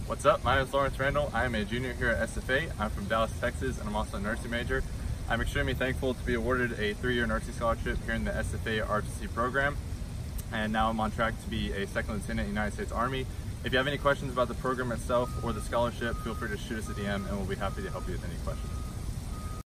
What's up? My name is Randall. I am a junior here at SFA. I'm from Dallas, Texas, and I'm also a nursing major. I'm extremely thankful to be awarded a 3-year nursing scholarship here in the SFA ROTC program, and now I'm on track to be a second lieutenant in the United States Army. If you have any questions about the program itself or the scholarship, feel free to shoot us a DM and we'll be happy to help you with any questions.